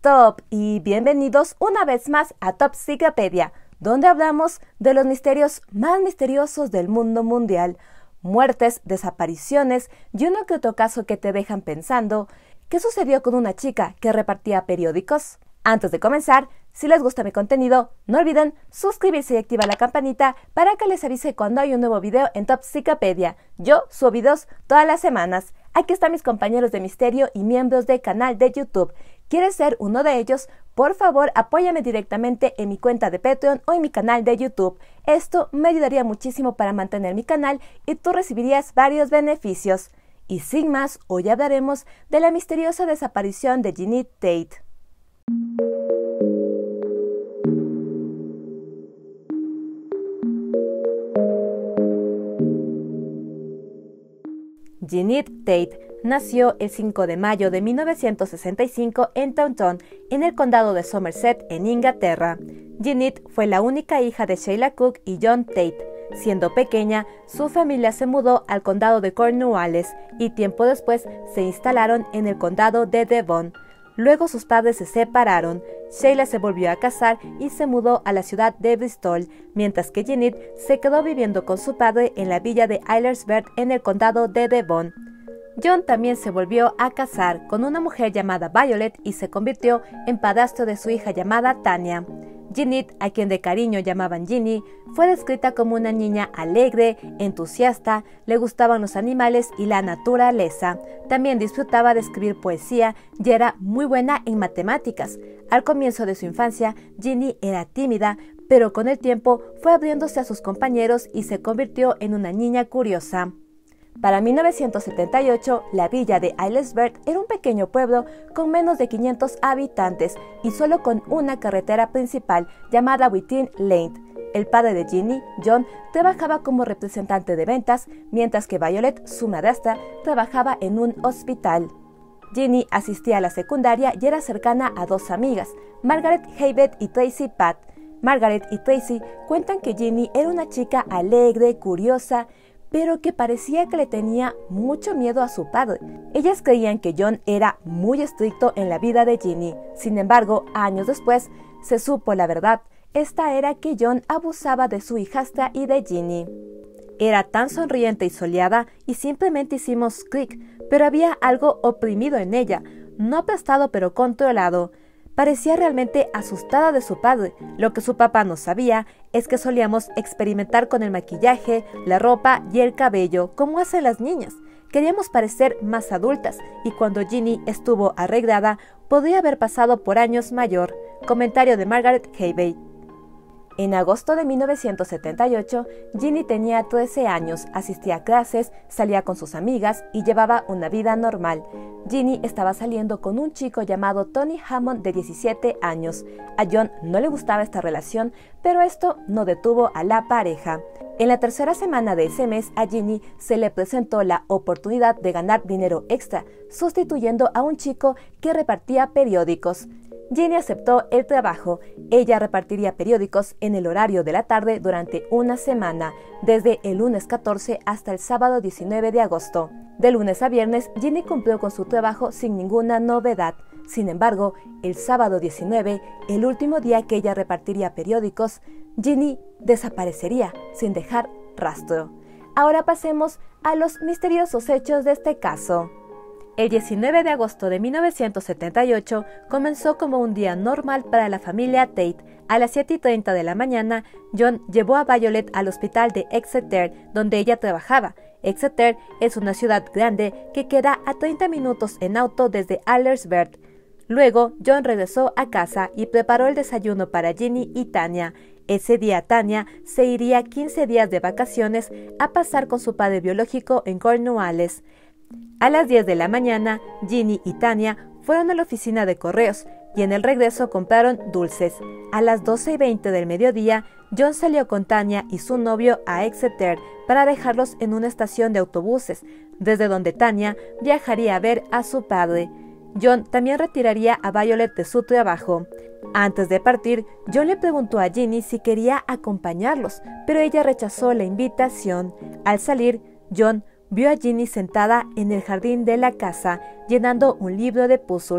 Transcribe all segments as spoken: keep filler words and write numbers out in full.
Stop y bienvenidos una vez más a Topsicapedia, donde hablamos de los misterios más misteriosos del mundo mundial, muertes, desapariciones y uno que otro caso que te dejan pensando, ¿qué sucedió con una chica que repartía periódicos? Antes de comenzar, si les gusta mi contenido, no olviden suscribirse y activar la campanita para que les avise cuando hay un nuevo video en Topsicapedia. Yo subo videos todas las semanas. Aquí están mis compañeros de misterio y miembros del canal de YouTube. ¿Quieres ser uno de ellos? Por favor, apóyame directamente en mi cuenta de Patreon o en mi canal de YouTube. Esto me ayudaría muchísimo para mantener mi canal y tú recibirías varios beneficios. Y sin más, hoy hablaremos de la misteriosa desaparición de Jeanette Tate. Jeanette Tate nació el cinco de mayo de mil novecientos sesenta y cinco en Taunton, en el condado de Somerset, en Inglaterra. Jeanette fue la única hija de Sheila Cook y John Tate. Siendo pequeña, su familia se mudó al condado de Cornwallis y tiempo después se instalaron en el condado de Devon. Luego sus padres se separaron, Sheila se volvió a casar y se mudó a la ciudad de Bristol, mientras que Jeanette se quedó viviendo con su padre en la villa de Aylesbury en el condado de Devon. John también se volvió a casar con una mujer llamada Violet y se convirtió en padrastro de su hija llamada Tanya. Jeanette, a quien de cariño llamaban Ginny, fue descrita como una niña alegre, entusiasta, le gustaban los animales y la naturaleza. También disfrutaba de escribir poesía y era muy buena en matemáticas. Al comienzo de su infancia, Ginny era tímida, pero con el tiempo fue abriéndose a sus compañeros y se convirtió en una niña curiosa. Para mil novecientos setenta y ocho, la villa de Aylesbury era un pequeño pueblo con menos de quinientos habitantes y solo con una carretera principal llamada Whiting Lane. El padre de Ginny, John, trabajaba como representante de ventas, mientras que Violet, su madrastra, trabajaba en un hospital. Ginny asistía a la secundaria y era cercana a dos amigas, Margaret Haybet y Tracy Pat. Margaret y Tracy cuentan que Ginny era una chica alegre, curiosa, pero que parecía que le tenía mucho miedo a su padre. Ellas creían que John era muy estricto en la vida de Ginny. Sin embargo, años después, se supo la verdad. Esta era que John abusaba de su hijastra y de Ginny. Era tan sonriente y soleada y simplemente hicimos clic, pero había algo oprimido en ella, no aplastado pero controlado. Parecía realmente asustada de su padre. Lo que su papá no sabía es que solíamos experimentar con el maquillaje, la ropa y el cabello, como hacen las niñas. Queríamos parecer más adultas y cuando Ginny estuvo arreglada, podría haber pasado por años mayor. Comentario de Margaret Haybet. En agosto de mil novecientos setenta y ocho, Ginny tenía trece años, asistía a clases, salía con sus amigas y llevaba una vida normal. Ginny estaba saliendo con un chico llamado Tony Hammond de diecisiete años. A John no le gustaba esta relación, pero esto no detuvo a la pareja. En la tercera semana de ese mes, a Ginny se le presentó la oportunidad de ganar dinero extra, sustituyendo a un chico que repartía periódicos. Ginny aceptó el trabajo. Ella repartiría periódicos en el horario de la tarde durante una semana, desde el lunes catorce hasta el sábado diecinueve de agosto. De lunes a viernes, Ginny cumplió con su trabajo sin ninguna novedad. Sin embargo, el sábado diecinueve, el último día que ella repartiría periódicos, Ginny desaparecería sin dejar rastro. Ahora pasemos a los misteriosos hechos de este caso. El diecinueve de agosto de mil novecientos setenta y ocho comenzó como un día normal para la familia Tate. A las siete y treinta de la mañana, John llevó a Violet al hospital de Exeter, donde ella trabajaba. Exeter es una ciudad grande que queda a treinta minutos en auto desde Aylesbury. Luego, John regresó a casa y preparó el desayuno para Ginny y Tanya. Ese día Tanya se iría quince días de vacaciones a pasar con su padre biológico en Cornwallis. A las diez de la mañana, Ginny y Tanya fueron a la oficina de correos y en el regreso compraron dulces. A las doce y veinte del mediodía, John salió con Tanya y su novio a Exeter para dejarlos en una estación de autobuses, desde donde Tanya viajaría a ver a su padre. John también retiraría a Violet de su trabajo. Antes de partir, John le preguntó a Ginny si quería acompañarlos, pero ella rechazó la invitación. Al salir, John vio a Ginny sentada en el jardín de la casa, llenando un libro de puzzles.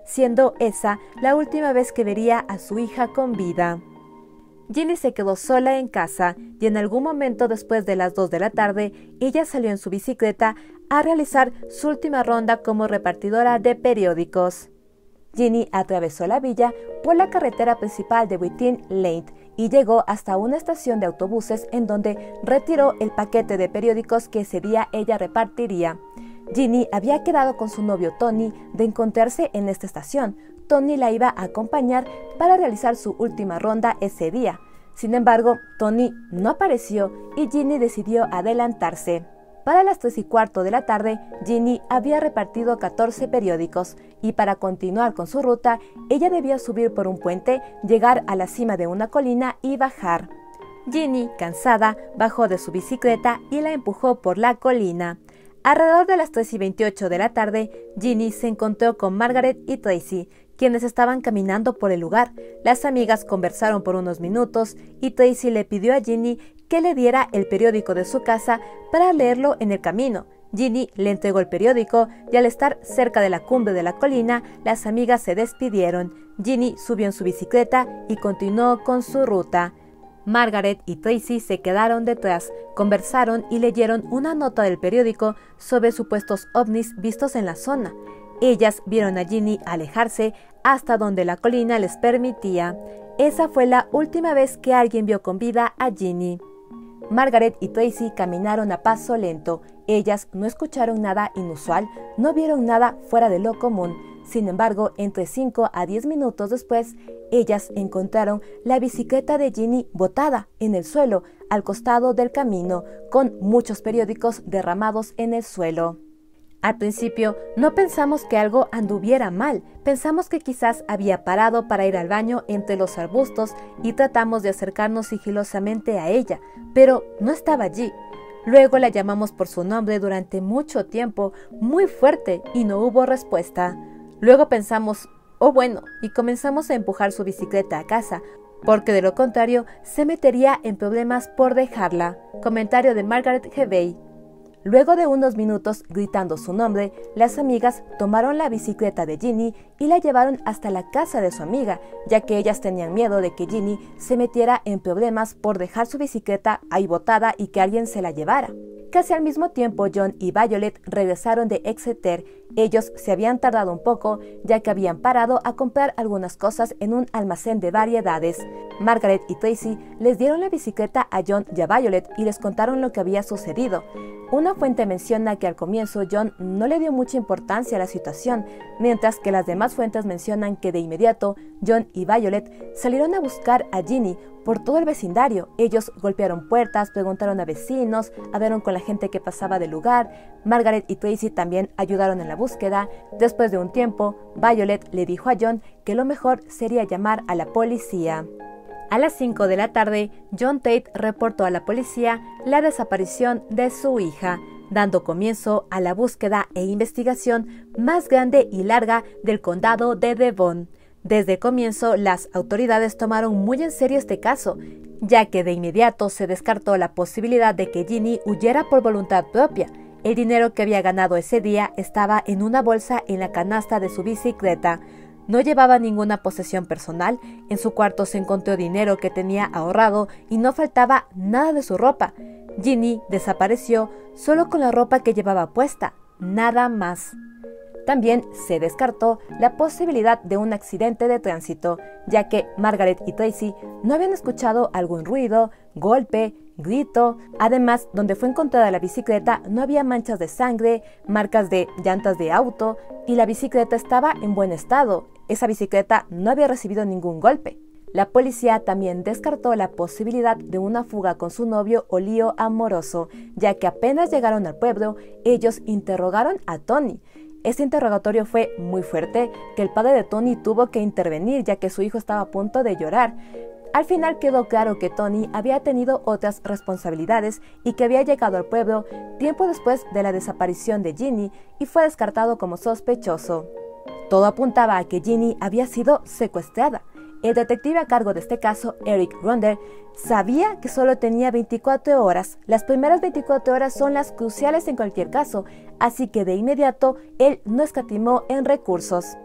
siendo esa la última vez que vería a su hija con vida. Ginny se quedó sola en casa y en algún momento después de las dos de la tarde, ella salió en su bicicleta a realizar su última ronda como repartidora de periódicos. Ginny atravesó la villa por la carretera principal de Whiting Lane y llegó hasta una estación de autobuses en donde retiró el paquete de periódicos que ese día ella repartiría. Ginny había quedado con su novio Tony de encontrarse en esta estación. Tony la iba a acompañar para realizar su última ronda ese día. Sin embargo, Tony no apareció y Ginny decidió adelantarse. Para las tres y cuarto de la tarde, Ginny había repartido catorce periódicos y para continuar con su ruta, ella debía subir por un puente, llegar a la cima de una colina y bajar. Ginny, cansada, bajó de su bicicleta y la empujó por la colina. Alrededor de las tres y veintiocho de la tarde, Ginny se encontró con Margaret y Tracy, quienes estaban caminando por el lugar. Las amigas conversaron por unos minutos y Tracy le pidió a Ginny que le diera el periódico de su casa para leerlo en el camino. Ginny le entregó el periódico y al estar cerca de la cumbre de la colina, las amigas se despidieron. Ginny subió en su bicicleta y continuó con su ruta. Margaret y Tracy se quedaron detrás, conversaron y leyeron una nota del periódico sobre supuestos ovnis vistos en la zona. Ellas vieron a Ginny alejarse hasta donde la colina les permitía. Esa fue la última vez que alguien vio con vida a Ginny. Margaret y Tracy caminaron a paso lento. Ellas no escucharon nada inusual, no vieron nada fuera de lo común. Sin embargo, entre cinco a diez minutos después, ellas encontraron la bicicleta de Ginny botada en el suelo, al costado del camino, con muchos periódicos derramados en el suelo. Al principio no pensamos que algo anduviera mal, pensamos que quizás había parado para ir al baño entre los arbustos y tratamos de acercarnos sigilosamente a ella, pero no estaba allí. Luego la llamamos por su nombre durante mucho tiempo, muy fuerte, y no hubo respuesta. Luego pensamos, oh bueno, y comenzamos a empujar su bicicleta a casa, porque de lo contrario se metería en problemas por dejarla. Comentario de Margaret Hebey. Luego de unos minutos gritando su nombre, las amigas tomaron la bicicleta de Ginny y la llevaron hasta la casa de su amiga, ya que ellas tenían miedo de que Ginny se metiera en problemas por dejar su bicicleta ahí botada y que alguien se la llevara. Casi al mismo tiempo, John y Violet regresaron de Exeter. Ellos se habían tardado un poco, ya que habían parado a comprar algunas cosas en un almacén de variedades. Margaret y Tracy les dieron la bicicleta a John y a Violet y les contaron lo que había sucedido. Una fuente menciona que al comienzo John no le dio mucha importancia a la situación, mientras que las demás fuentes mencionan que de inmediato John y Violet salieron a buscar a Ginny por todo el vecindario. Ellos golpearon puertas, preguntaron a vecinos, hablaron con la gente que pasaba del lugar. Margaret y Tracy también ayudaron en la búsqueda. Después de un tiempo, Violet le dijo a John que lo mejor sería llamar a la policía. A las cinco de la tarde, John Tate reportó a la policía la desaparición de su hija, dando comienzo a la búsqueda e investigación más grande y larga del condado de Devon. Desde el comienzo, las autoridades tomaron muy en serio este caso, ya que de inmediato se descartó la posibilidad de que Ginny huyera por voluntad propia. El dinero que había ganado ese día estaba en una bolsa en la canasta de su bicicleta. No llevaba ninguna posesión personal, en su cuarto se encontró dinero que tenía ahorrado y no faltaba nada de su ropa. Ginny desapareció solo con la ropa que llevaba puesta, nada más. También se descartó la posibilidad de un accidente de tránsito, ya que Margaret y Tracy no habían escuchado algún ruido, golpe, grito. Además, donde fue encontrada la bicicleta no había manchas de sangre, marcas de llantas de auto y la bicicleta estaba en buen estado. Esa bicicleta no había recibido ningún golpe. La policía también descartó la posibilidad de una fuga con su novio o lío amoroso, ya que apenas llegaron al pueblo, ellos interrogaron a Tony. Este interrogatorio fue muy fuerte, que el padre de Tony tuvo que intervenir ya que su hijo estaba a punto de llorar. Al final quedó claro que Tony había tenido otras responsabilidades y que había llegado al pueblo tiempo después de la desaparición de Ginny y fue descartado como sospechoso. Todo apuntaba a que Ginny había sido secuestrada. El detective a cargo de este caso, Eric Ronder, sabía que solo tenía veinticuatro horas. Las primeras veinticuatro horas son las cruciales en cualquier caso, así que de inmediato él no escatimó en recursos.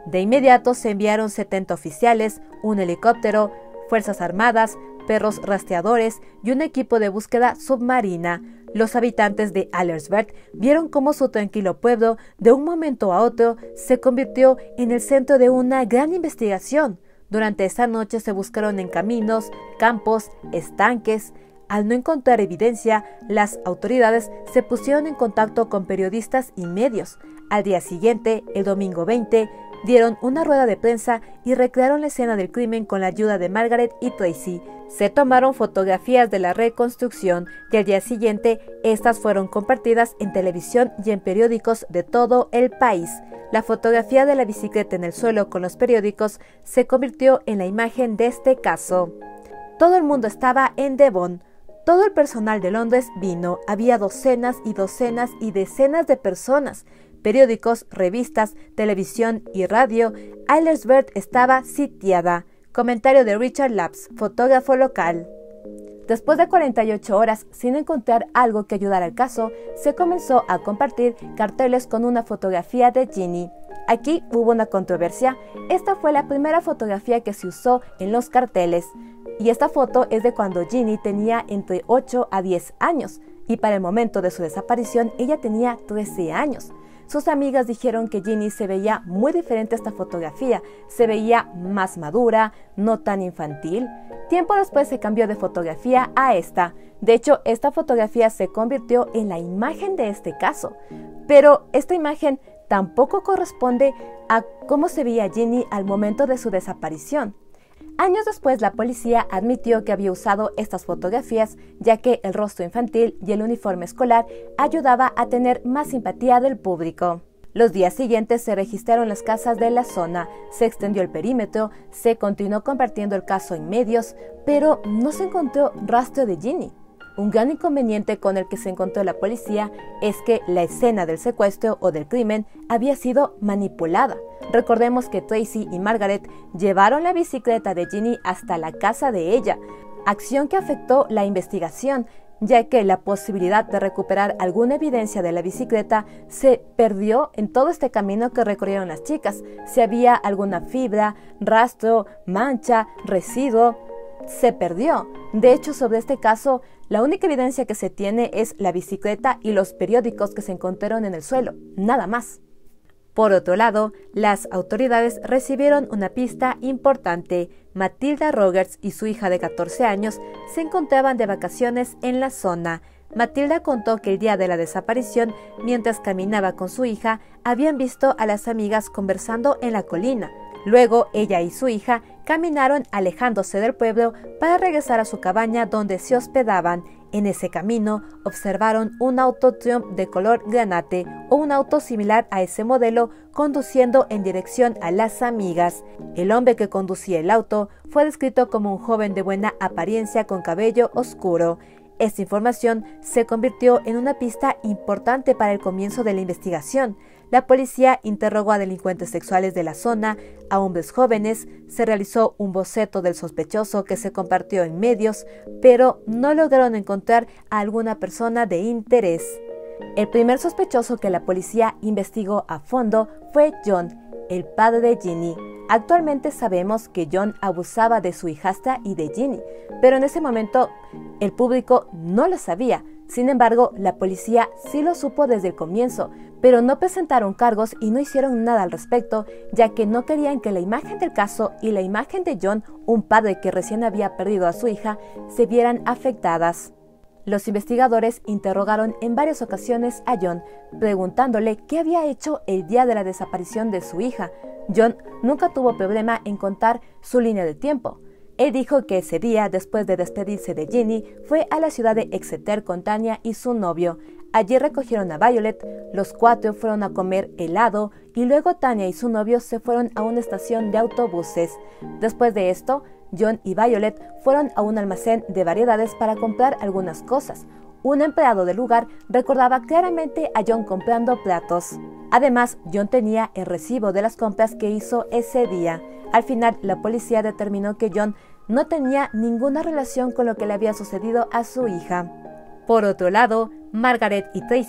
De inmediato se enviaron setenta oficiales, un helicóptero, fuerzas armadas, perros rastreadores y un equipo de búsqueda submarina. Los habitantes de Aldersberg vieron cómo su tranquilo pueblo, de un momento a otro, se convirtió en el centro de una gran investigación. Durante esa noche se buscaron en caminos, campos, estanques. Al no encontrar evidencia, las autoridades se pusieron en contacto con periodistas y medios. Al día siguiente, el domingo veinte, dieron una rueda de prensa y recrearon la escena del crimen con la ayuda de Margaret y Tracy. Se tomaron fotografías de la reconstrucción y al día siguiente estas fueron compartidas en televisión y en periódicos de todo el país. La fotografía de la bicicleta en el suelo con los periódicos se convirtió en la imagen de este caso. Todo el mundo estaba en Devon. Todo el personal de Londres vino. Había docenas y docenas y decenas de personas. Periódicos, revistas, televisión y radio. Aldersberg estaba sitiada. Comentario de Richard Lapps, fotógrafo local. Después de cuarenta y ocho horas sin encontrar algo que ayudara al caso, se comenzó a compartir carteles con una fotografía de Ginny. Aquí hubo una controversia. Esta fue la primera fotografía que se usó en los carteles. Y esta foto es de cuando Ginny tenía entre ocho a diez años. Y para el momento de su desaparición, ella tenía trece años. Sus amigas dijeron que Ginny se veía muy diferente a esta fotografía, se veía más madura, no tan infantil. Tiempo después se cambió de fotografía a esta. De hecho, esta fotografía se convirtió en la imagen de este caso. Pero esta imagen tampoco corresponde a cómo se veía Ginny al momento de su desaparición. Años después, la policía admitió que había usado estas fotografías, ya que el rostro infantil y el uniforme escolar ayudaba a tener más simpatía del público. Los días siguientes se registraron las casas de la zona, se extendió el perímetro, se continuó compartiendo el caso en medios, pero no se encontró rastro de Ginny. Un gran inconveniente con el que se encontró la policía es que la escena del secuestro o del crimen había sido manipulada. Recordemos que Tracy y Margaret llevaron la bicicleta de Ginny hasta la casa de ella, acción que afectó la investigación, ya que la posibilidad de recuperar alguna evidencia de la bicicleta se perdió en todo este camino que recorrieron las chicas. Si había alguna fibra, rastro, mancha, residuo, se perdió. De hecho, sobre este caso, la única evidencia que se tiene es la bicicleta y los periódicos que se encontraron en el suelo, nada más. Por otro lado, las autoridades recibieron una pista importante. Matilda Rogers y su hija de catorce años se encontraban de vacaciones en la zona. Matilda contó que el día de la desaparición, mientras caminaba con su hija, habían visto a las amigas conversando en la colina. Luego, ella y su hija caminaron alejándose del pueblo para regresar a su cabaña donde se hospedaban. En ese camino, observaron un auto Triumph de color granate o un auto similar a ese modelo conduciendo en dirección a las amigas. El hombre que conducía el auto fue descrito como un joven de buena apariencia con cabello oscuro. Esta información se convirtió en una pista importante para el comienzo de la investigación. La policía interrogó a delincuentes sexuales de la zona, a hombres jóvenes, se realizó un boceto del sospechoso que se compartió en medios, pero no lograron encontrar a alguna persona de interés. El primer sospechoso que la policía investigó a fondo fue John, el padre de Ginny. Actualmente sabemos que John abusaba de su hijastra y de Ginny, pero en ese momento el público no lo sabía. Sin embargo, la policía sí lo supo desde el comienzo, pero no presentaron cargos y no hicieron nada al respecto, ya que no querían que la imagen del caso y la imagen de John, un padre que recién había perdido a su hija, se vieran afectadas. Los investigadores interrogaron en varias ocasiones a John, preguntándole qué había hecho el día de la desaparición de su hija. John nunca tuvo problema en contar su línea de tiempo. Él dijo que ese día, después de despedirse de Ginny, fue a la ciudad de Exeter con Tanya y su novio. Allí recogieron a Violet, los cuatro fueron a comer helado y luego Tanya y su novio se fueron a una estación de autobuses. Después de esto, John y Violet fueron a un almacén de variedades para comprar algunas cosas. Un empleado del lugar recordaba claramente a John comprando platos. Además, John tenía el recibo de las compras que hizo ese día. Al final, la policía determinó que John no tenía ninguna relación con lo que le había sucedido a su hija. Por otro lado, Margaret y Tracy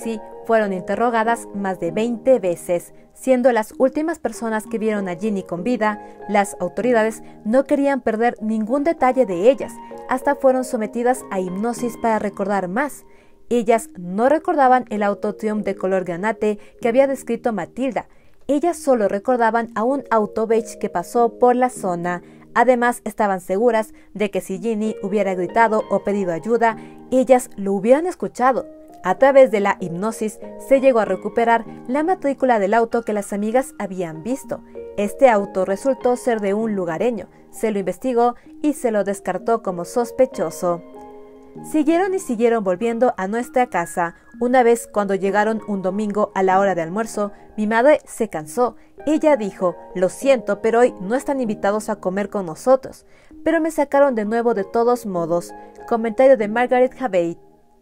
fueron interrogadas más de veinte veces. Siendo las últimas personas que vieron a Ginny con vida, las autoridades no querían perder ningún detalle de ellas. Hasta fueron sometidas a hipnosis para recordar más. Ellas no recordaban el auto Triumph de color granate que había descrito Matilda. Ellas solo recordaban a un auto beige que pasó por la zona. Además, estaban seguras de que si Ginny hubiera gritado o pedido ayuda, ellas lo hubieran escuchado. A través de la hipnosis se llegó a recuperar la matrícula del auto que las amigas habían visto. Este auto resultó ser de un lugareño. Se lo investigó y se lo descartó como sospechoso. Siguieron y siguieron volviendo a nuestra casa. Una vez, cuando llegaron un domingo a la hora de almuerzo, mi madre se cansó. Ella dijo: lo siento, pero hoy no están invitados a comer con nosotros. Pero me sacaron de nuevo de todos modos. Comentario de Margaret Havey.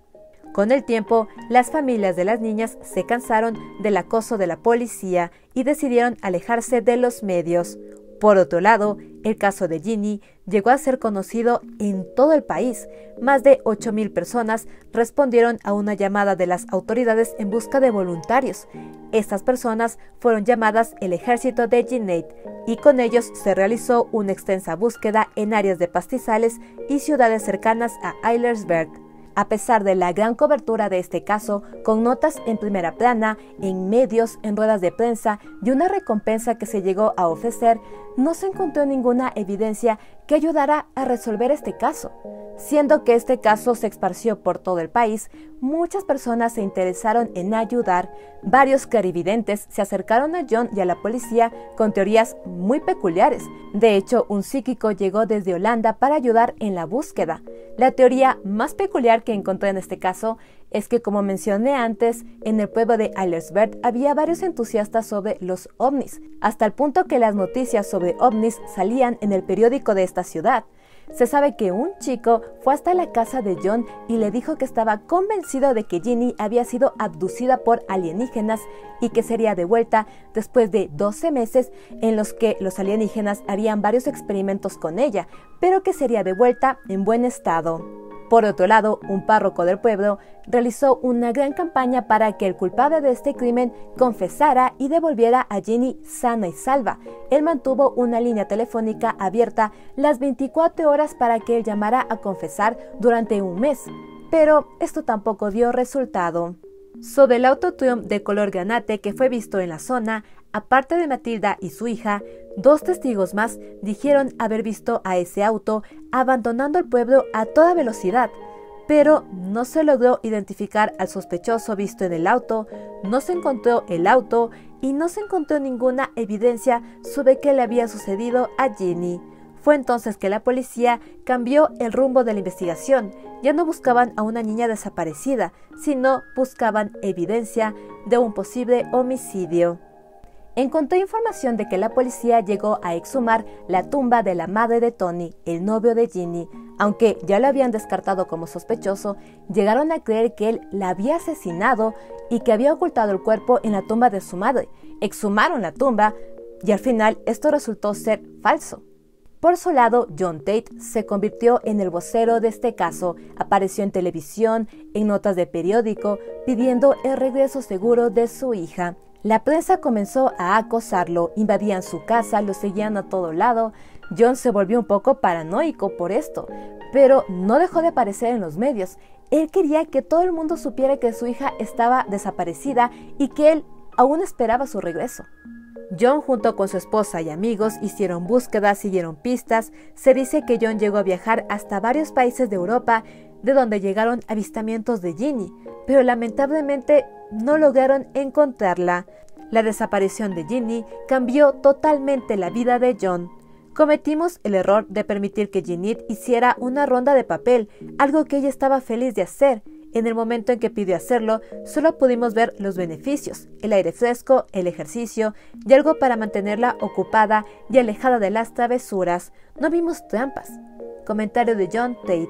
Con el tiempo, las familias de las niñas se cansaron del acoso de la policía y decidieron alejarse de los medios. Por otro lado, el caso de Ginny llegó a ser conocido en todo el país. Más de ocho mil personas respondieron a una llamada de las autoridades en busca de voluntarios. Estas personas fueron llamadas el Ejército de Jeanette, y con ellos se realizó una extensa búsqueda en áreas de pastizales y ciudades cercanas a Aylesbury. A pesar de la gran cobertura de este caso, con notas en primera plana, en medios, en ruedas de prensa y una recompensa que se llegó a ofrecer, no se encontró ninguna evidencia que ayudara a resolver este caso. Siendo que este caso se esparció por todo el país, muchas personas se interesaron en ayudar. Varios clarividentes se acercaron a John y a la policía con teorías muy peculiares. De hecho, un psíquico llegó desde Holanda para ayudar en la búsqueda. La teoría más peculiar que encontré en este caso es que, como mencioné antes, en el pueblo de Aylesbury había varios entusiastas sobre los ovnis, hasta el punto que las noticias sobre ovnis salían en el periódico de esta ciudad. Se sabe que un chico fue hasta la casa de John y le dijo que estaba convencido de que Ginny había sido abducida por alienígenas y que sería devuelta después de doce meses en los que los alienígenas harían varios experimentos con ella, pero que sería devuelta en buen estado. Por otro lado, un párroco del pueblo realizó una gran campaña para que el culpable de este crimen confesara y devolviera a Ginny sana y salva. Él mantuvo una línea telefónica abierta las veinticuatro horas para que él llamara a confesar durante un mes, pero esto tampoco dio resultado. Sobre el auto Triumph de color granate que fue visto en la zona, aparte de Matilda y su hija, dos testigos más dijeron haber visto a ese auto abandonando el pueblo a toda velocidad, pero no se logró identificar al sospechoso visto en el auto, no se encontró el auto y no se encontró ninguna evidencia sobre qué le había sucedido a Ginny. Fue entonces que la policía cambió el rumbo de la investigación. Ya no buscaban a una niña desaparecida, sino buscaban evidencia de un posible homicidio. Encontré información de que la policía llegó a exhumar la tumba de la madre de Tony, el novio de Ginny. Aunque ya lo habían descartado como sospechoso, llegaron a creer que él la había asesinado y que había ocultado el cuerpo en la tumba de su madre. Exhumaron la tumba y al final esto resultó ser falso. Por su lado, John Tate se convirtió en el vocero de este caso. Apareció en televisión, en notas de periódico, pidiendo el regreso seguro de su hija. La prensa comenzó a acosarlo, invadían su casa, lo seguían a todo lado. John se volvió un poco paranoico por esto, pero no dejó de aparecer en los medios. Él quería que todo el mundo supiera que su hija estaba desaparecida y que él aún esperaba su regreso. John, junto con su esposa y amigos, hicieron búsquedas, siguieron pistas. Se dice que John llegó a viajar hasta varios países de Europa, de donde llegaron avistamientos de Ginny, pero lamentablemente no lograron encontrarla. La desaparición de Ginny cambió totalmente la vida de John. Cometimos el error de permitir que Ginny hiciera una ronda de papel, algo que ella estaba feliz de hacer. En el momento en que pidió hacerlo, solo pudimos ver los beneficios, el aire fresco, el ejercicio y algo para mantenerla ocupada y alejada de las travesuras. No vimos trampas. Comentario de John Tate.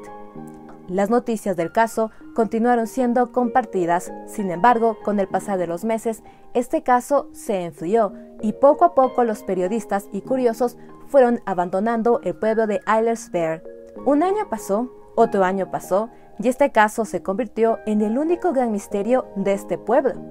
Las noticias del caso continuaron siendo compartidas. Sin embargo, con el pasar de los meses, este caso se enfrió y poco a poco los periodistas y curiosos fueron abandonando el pueblo de Aylesbury. Un año pasó, otro año pasó, y este caso se convirtió en el único gran misterio de este pueblo.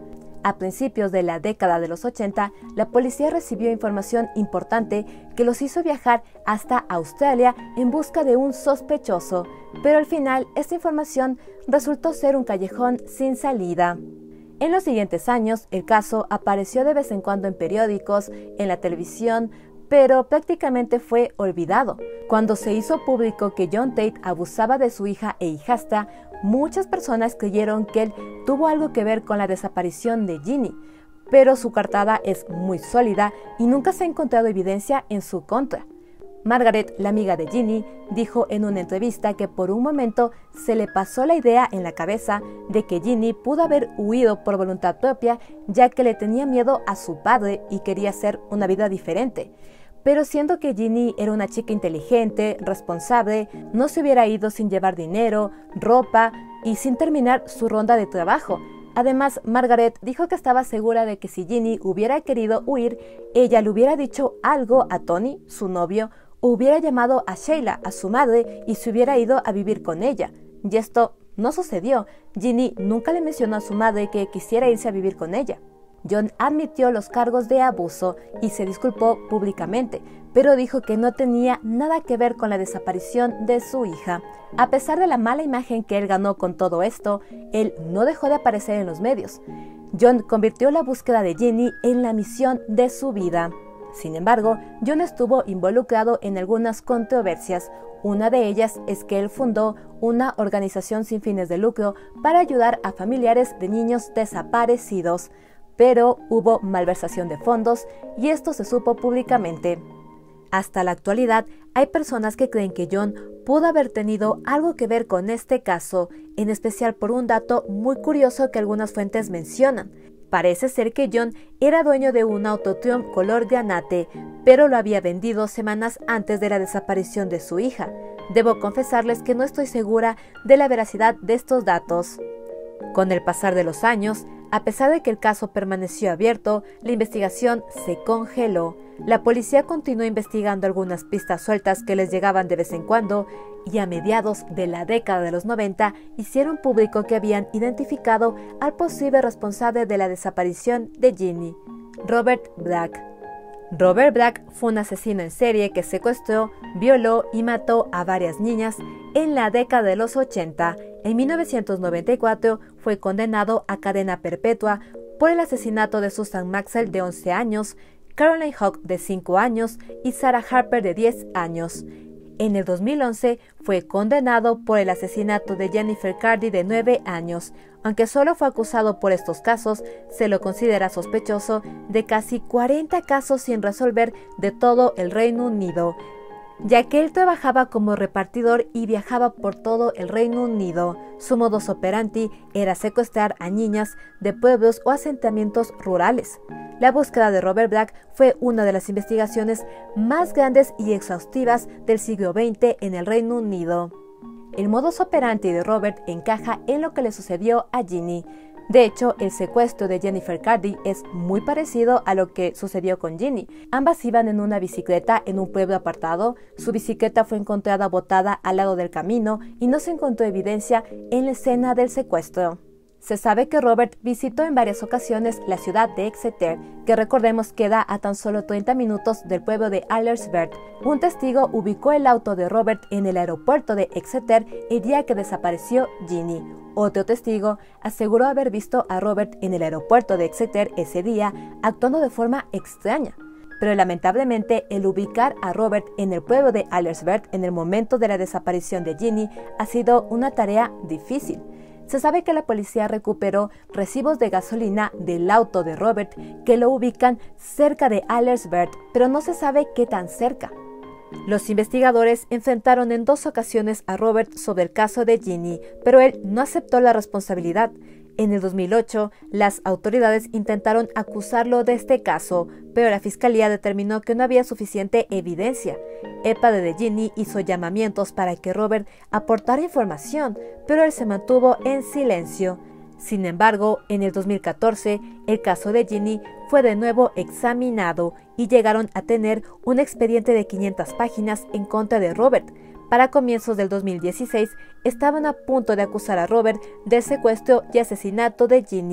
A principios de la década de los ochenta, la policía recibió información importante que los hizo viajar hasta Australia en busca de un sospechoso, pero al final esta información resultó ser un callejón sin salida. En los siguientes años, el caso apareció de vez en cuando en periódicos, en la televisión, pero prácticamente fue olvidado. Cuando se hizo público que John Tate abusaba de su hija e hijastra, muchas personas creyeron que él tuvo algo que ver con la desaparición de Ginny, pero su coartada es muy sólida y nunca se ha encontrado evidencia en su contra. Margaret, la amiga de Ginny, dijo en una entrevista que por un momento se le pasó la idea en la cabeza de que Ginny pudo haber huido por voluntad propia, ya que le tenía miedo a su padre y quería hacer una vida diferente. Pero siendo que Ginny era una chica inteligente, responsable, no se hubiera ido sin llevar dinero, ropa y sin terminar su ronda de trabajo. Además, Margaret dijo que estaba segura de que si Ginny hubiera querido huir, ella le hubiera dicho algo a Tony, su novio, o hubiera llamado a Sheila, a su madre, y se hubiera ido a vivir con ella. Y esto no sucedió. Ginny nunca le mencionó a su madre que quisiera irse a vivir con ella. John admitió los cargos de abuso y se disculpó públicamente, pero dijo que no tenía nada que ver con la desaparición de su hija. A pesar de la mala imagen que él ganó con todo esto, él no dejó de aparecer en los medios. John convirtió la búsqueda de Ginny en la misión de su vida. Sin embargo, John estuvo involucrado en algunas controversias. Una de ellas es que él fundó una organización sin fines de lucro para ayudar a familiares de niños desaparecidos, pero hubo malversación de fondos y esto se supo públicamente. Hasta la actualidad, hay personas que creen que John pudo haber tenido algo que ver con este caso, en especial por un dato muy curioso que algunas fuentes mencionan. Parece ser que John era dueño de un auto Triumph color granate, pero lo había vendido semanas antes de la desaparición de su hija. Debo confesarles que no estoy segura de la veracidad de estos datos. Con el pasar de los años, a pesar de que el caso permaneció abierto, la investigación se congeló. La policía continuó investigando algunas pistas sueltas que les llegaban de vez en cuando y a mediados de la década de los noventa hicieron público que habían identificado al posible responsable de la desaparición de Ginny, Robert Black. Robert Black fue un asesino en serie que secuestró, violó y mató a varias niñas en la década de los ochenta. En mil novecientos noventa y cuatro fue condenado a cadena perpetua por el asesinato de Susan Maxwell de once años, Caroline Hawk de cinco años y Sarah Harper de diez años. En el dos mil once fue condenado por el asesinato de Jennifer Cardy de nueve años. Aunque solo fue acusado por estos casos, se lo considera sospechoso de casi cuarenta casos sin resolver de todo el Reino Unido, ya que él trabajaba como repartidor y viajaba por todo el Reino Unido. Su modus operandi era secuestrar a niñas de pueblos o asentamientos rurales. La búsqueda de Robert Black fue una de las investigaciones más grandes y exhaustivas del siglo veinte en el Reino Unido. El modus operandi de Robert encaja en lo que le sucedió a Ginny. De hecho, el secuestro de Jennifer Cardy es muy parecido a lo que sucedió con Ginny. Ambas iban en una bicicleta en un pueblo apartado, su bicicleta fue encontrada botada al lado del camino y no se encontró evidencia en la escena del secuestro. Se sabe que Robert visitó en varias ocasiones la ciudad de Exeter, que recordemos queda a tan solo treinta minutos del pueblo de Alresford. Un testigo ubicó el auto de Robert en el aeropuerto de Exeter el día que desapareció Ginny. Otro testigo aseguró haber visto a Robert en el aeropuerto de Exeter ese día actuando de forma extraña. Pero lamentablemente el ubicar a Robert en el pueblo de Alresford en el momento de la desaparición de Ginny ha sido una tarea difícil. Se sabe que la policía recuperó recibos de gasolina del auto de Robert que lo ubican cerca de Alresford, pero no se sabe qué tan cerca. Los investigadores enfrentaron en dos ocasiones a Robert sobre el caso de Ginny, pero él no aceptó la responsabilidad. En el dos mil ocho, las autoridades intentaron acusarlo de este caso, pero la fiscalía determinó que no había suficiente evidencia. El padre de Ginny hizo llamamientos para que Robert aportara información, pero él se mantuvo en silencio. Sin embargo, en el dos mil catorce, el caso de Ginny fue de nuevo examinado y llegaron a tener un expediente de quinientas páginas en contra de Robert. Para comienzos del dos mil dieciséis, estaban a punto de acusar a Robert del secuestro y asesinato de Ginny.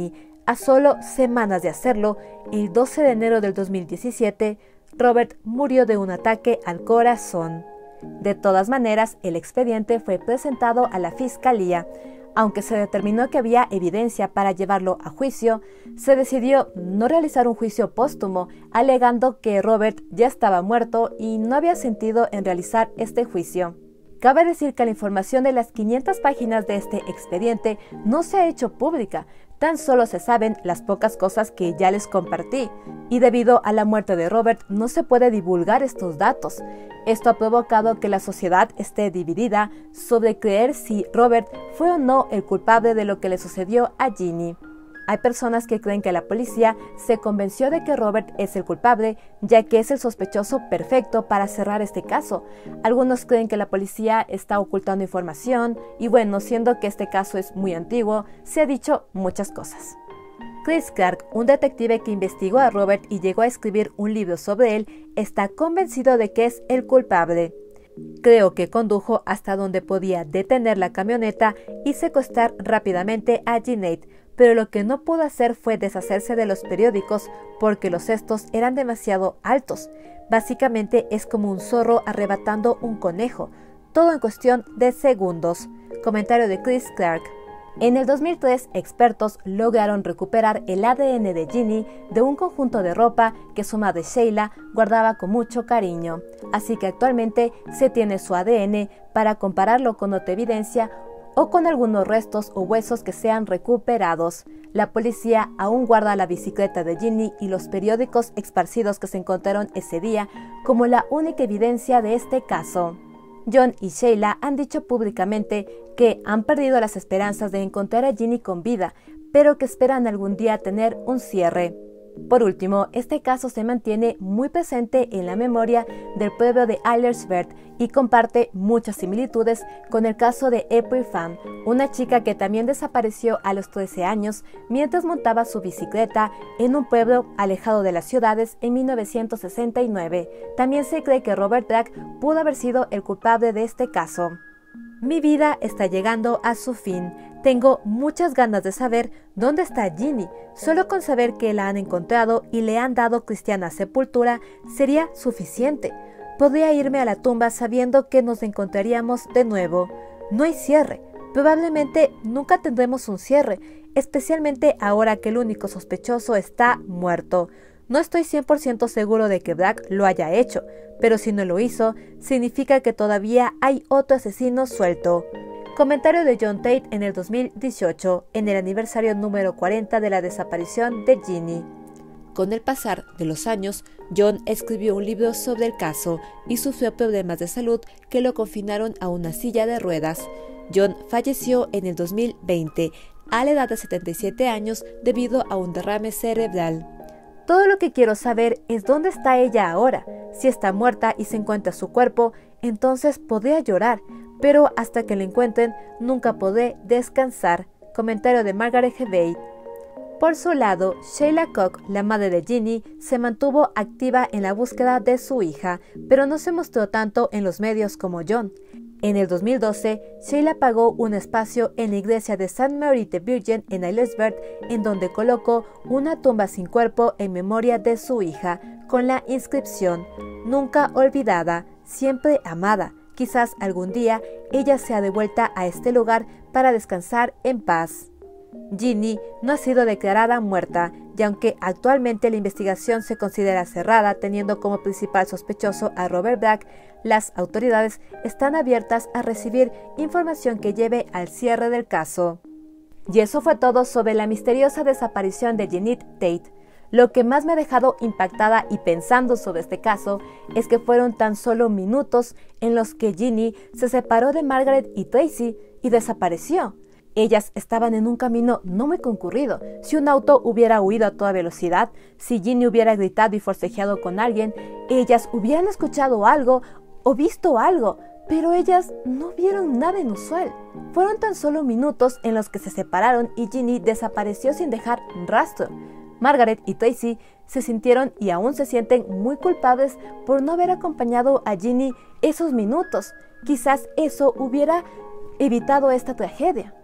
A solo semanas de hacerlo, el doce de enero del dos mil diecisiete, Robert murió de un ataque al corazón. De todas maneras, el expediente fue presentado a la fiscalía. Aunque se determinó que había evidencia para llevarlo a juicio, se decidió no realizar un juicio póstumo, alegando que Robert ya estaba muerto y no había sentido en realizar este juicio. Cabe decir que la información de las quinientas páginas de este expediente no se ha hecho pública, tan solo se saben las pocas cosas que ya les compartí, y debido a la muerte de Robert no se puede divulgar estos datos. Esto ha provocado que la sociedad esté dividida sobre creer si Robert fue o no el culpable de lo que le sucedió a Ginny. Hay personas que creen que la policía se convenció de que Robert es el culpable, ya que es el sospechoso perfecto para cerrar este caso. Algunos creen que la policía está ocultando información, y bueno, siendo que este caso es muy antiguo, se ha dicho muchas cosas. Chris Clark, un detective que investigó a Robert y llegó a escribir un libro sobre él, está convencido de que es el culpable. Creo que condujo hasta donde podía detener la camioneta y secuestrar rápidamente a Jeanette, pero lo que no pudo hacer fue deshacerse de los periódicos porque los cestos eran demasiado altos. Básicamente es como un zorro arrebatando un conejo, todo en cuestión de segundos. Comentario de Chris Clark. En el dos mil tres, expertos lograron recuperar el A D N de Ginny de un conjunto de ropa que su madre Sheila guardaba con mucho cariño, así que actualmente se tiene su A D N para compararlo con otra evidencia o con algunos restos o huesos que sean recuperados. La policía aún guarda la bicicleta de Ginny y los periódicos esparcidos que se encontraron ese día como la única evidencia de este caso. John y Sheila han dicho públicamente que han perdido las esperanzas de encontrar a Ginny con vida, pero que esperan algún día tener un cierre. Por último, este caso se mantiene muy presente en la memoria del pueblo de Aldersburg y comparte muchas similitudes con el caso de April Pham, una chica que también desapareció a los trece años mientras montaba su bicicleta en un pueblo alejado de las ciudades en mil novecientos sesenta y nueve. También se cree que Robert Drake pudo haber sido el culpable de este caso. Mi vida está llegando a su fin. Tengo muchas ganas de saber dónde está Ginny. Solo con saber que la han encontrado y le han dado cristiana sepultura sería suficiente. Podría irme a la tumba sabiendo que nos encontraríamos de nuevo. No hay cierre. Probablemente nunca tendremos un cierre, especialmente ahora que el único sospechoso está muerto. No estoy cien por ciento seguro de que Black lo haya hecho, pero si no lo hizo, significa que todavía hay otro asesino suelto. Comentario de John Tate en el dos mil dieciocho, en el aniversario número cuarenta de la desaparición de Ginny. Con el pasar de los años, John escribió un libro sobre el caso y sufrió problemas de salud que lo confinaron a una silla de ruedas. John falleció en el dos mil veinte, a la edad de setenta y siete años, debido a un derrame cerebral. Todo lo que quiero saber es dónde está ella ahora. Si está muerta y se encuentra su cuerpo, entonces podría llorar, pero hasta que la encuentren, nunca podré descansar. Comentario de Margaret Hebey. Por su lado, Sheila Koch, la madre de Ginny, se mantuvo activa en la búsqueda de su hija, pero no se mostró tanto en los medios como John. En el dos mil doce, Sheila pagó un espacio en la iglesia de Saint Mary the Virgin en Aylesbury, en donde colocó una tumba sin cuerpo en memoria de su hija, con la inscripción: "Nunca olvidada, siempre amada. Quizás algún día ella sea devuelta a este lugar para descansar en paz". Ginny no ha sido declarada muerta, y aunque actualmente la investigación se considera cerrada, teniendo como principal sospechoso a Robert Black, las autoridades están abiertas a recibir información que lleve al cierre del caso. Y eso fue todo sobre la misteriosa desaparición de Jeanette Tate. Lo que más me ha dejado impactada y pensando sobre este caso es que fueron tan solo minutos en los que Ginny se separó de Margaret y Tracy y desapareció. Ellas estaban en un camino no muy concurrido. Si un auto hubiera huido a toda velocidad, si Ginny hubiera gritado y forcejeado con alguien, ellas hubieran escuchado algo o visto algo, pero ellas no vieron nada inusual. Fueron tan solo minutos en los que se separaron y Ginny desapareció sin dejar rastro. Margaret y Tracy se sintieron y aún se sienten muy culpables por no haber acompañado a Ginny esos minutos. Quizás eso hubiera evitado esta tragedia.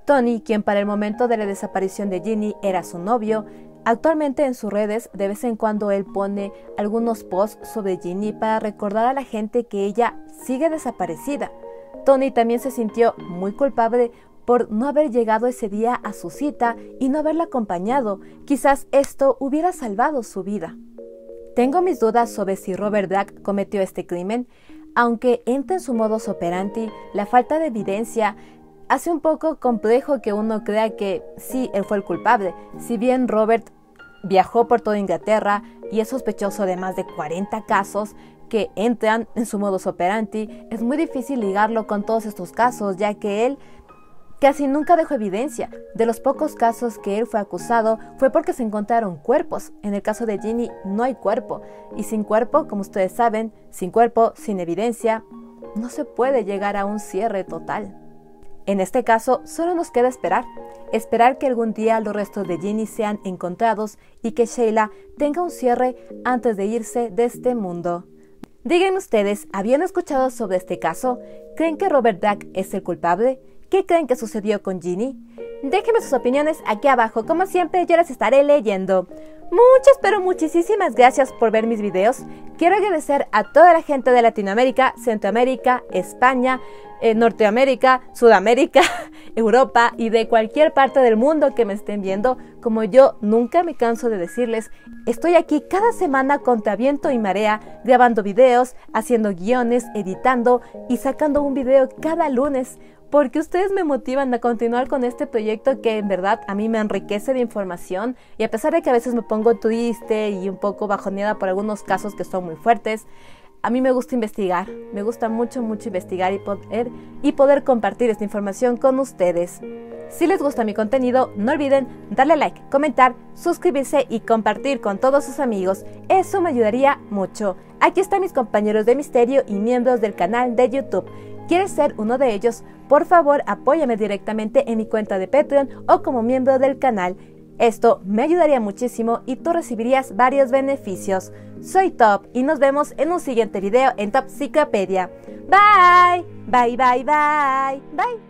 Tony, quien para el momento de la desaparición de Ginny era su novio, actualmente en sus redes de vez en cuando él pone algunos posts sobre Ginny para recordar a la gente que ella sigue desaparecida. Tony también se sintió muy culpable por no haber llegado ese día a su cita y no haberla acompañado. Quizás esto hubiera salvado su vida. Tengo mis dudas sobre si Robert Black cometió este crimen, aunque entra en su modus operandi, la falta de evidencia hace un poco complejo que uno crea que sí, él fue el culpable. Si bien Robert viajó por toda Inglaterra y es sospechoso de más de cuarenta casos que entran en su modus operandi, es muy difícil ligarlo con todos estos casos, ya que él casi nunca dejó evidencia. De los pocos casos que él fue acusado fue porque se encontraron cuerpos. En el caso de Ginny no hay cuerpo, y sin cuerpo, como ustedes saben, sin cuerpo, sin evidencia, no se puede llegar a un cierre total. En este caso, solo nos queda esperar, esperar que algún día los restos de Ginny sean encontrados y que Sheila tenga un cierre antes de irse de este mundo. Díganme ustedes, ¿habían escuchado sobre este caso? ¿Creen que Robert Black es el culpable? ¿Qué creen que sucedió con Ginny? Déjenme sus opiniones aquí abajo, como siempre yo las estaré leyendo. Muchas pero muchísimas gracias por ver mis videos. Quiero agradecer a toda la gente de Latinoamérica, Centroamérica, España, eh, Norteamérica, Sudamérica, Europa y de cualquier parte del mundo que me estén viendo. Como yo nunca me canso de decirles, estoy aquí cada semana contra viento y marea, grabando videos, haciendo guiones, editando y sacando un video cada lunes, porque ustedes me motivan a continuar con este proyecto que en verdad a mí me enriquece de información, y a pesar de que a veces me pongo triste y un poco bajoneada por algunos casos que son muy fuertes, a mí me gusta investigar, me gusta mucho mucho investigar y poder, y poder compartir esta información con ustedes. Si les gusta mi contenido, no olviden darle like, comentar, suscribirse y compartir con todos sus amigos, eso me ayudaría mucho. Aquí están mis compañeros de misterio y miembros del canal de YouTube. ¿Quieres ser uno de ellos? Por favor, apóyame directamente en mi cuenta de Patreon o como miembro del canal. Esto me ayudaría muchísimo y tú recibirías varios beneficios. Soy Top y nos vemos en un siguiente video en Top Ciclopedia. Bye, bye, bye, bye, bye.